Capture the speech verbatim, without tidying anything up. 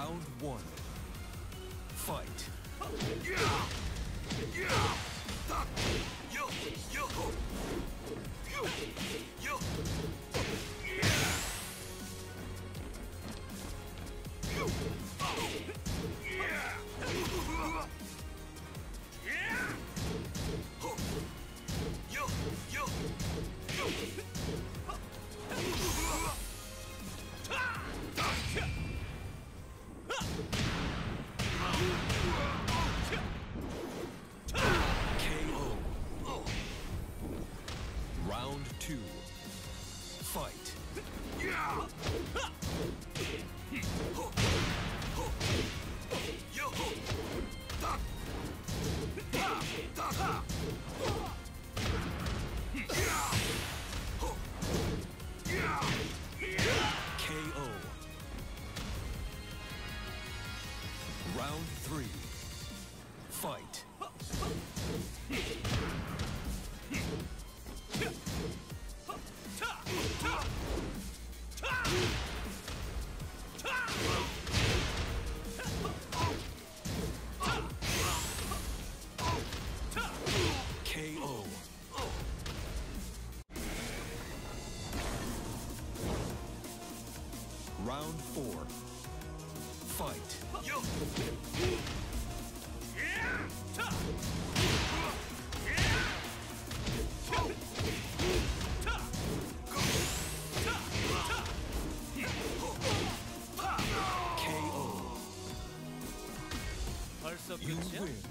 Round one. Fight. Round two. Fight. K O. Round three. Fight. K O. Round four. Fight. 벌써 You 끝이야? win.